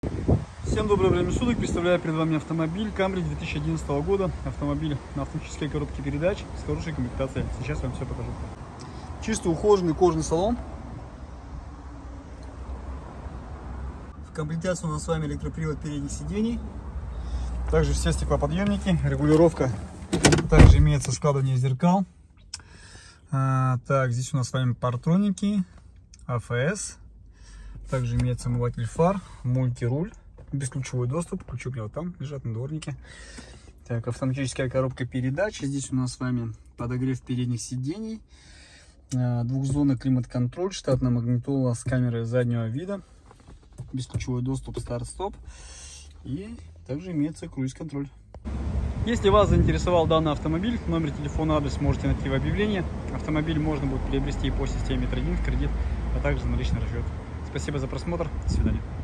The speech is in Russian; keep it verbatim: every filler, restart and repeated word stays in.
Всем доброе время суток. Представляю перед вами автомобиль Camry две тысячи одиннадцатого года. Автомобиль на автоматической коробке передач с хорошей комплектацией. Сейчас вам все покажу. Чисто ухоженный кожаный салон. В комплектации у нас с вами электропривод передних сидений. Также все стеклоподъемники, регулировка. Также имеется складывание зеркал. А, так, здесь у нас с вами партроники, а эф эс. Также имеется омыватель фар, мультируль, бесключевой доступ, ключи вот там лежат на дворнике. Так, автоматическая коробка передач. Здесь у нас с вами подогрев передних сидений, двухзонный климат-контроль, штатная магнитола с камерой заднего вида, бесключевой доступ, старт-стоп, и также имеется круиз-контроль. Если вас заинтересовал данный автомобиль, номер телефона, адрес можете найти в объявлении. Автомобиль можно будет приобрести по системе трейд-ин в кредит, а также за наличный расчет. Спасибо за просмотр. До свидания.